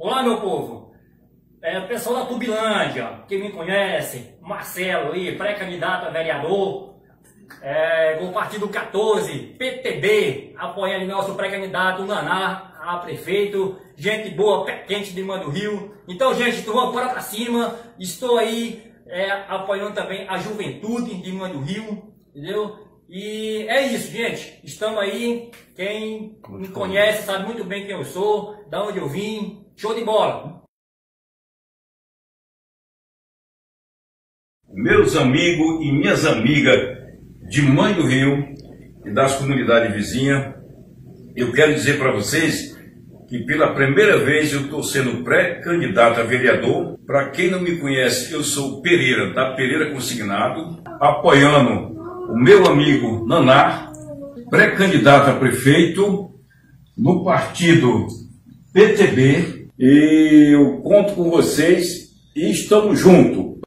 Olá, meu povo. Pessoal da Tubilândia, quem me conhece, Marcelo aí, pré-candidato a vereador, do Partido 14, PTB, apoiando nosso pré-candidato Naná a prefeito, gente boa, pé quente de Mano Rio. Então, gente, vamos para cima. Estou aí apoiando também a juventude de Mano Rio, entendeu? E é isso, gente. Estamos aí. Quem me conhece sabe muito bem quem eu sou, da onde eu vim. Show de bola! Meus amigos e minhas amigas de Mãe do Rio e das comunidades vizinhas, eu quero dizer para vocês que pela primeira vez eu estou sendo pré-candidato a vereador. Para quem não me conhece, eu sou Pereira, da Pereira Consignado, apoiando o meu amigo Naná, pré-candidato a prefeito no partido PTB, e eu conto com vocês e estamos juntos.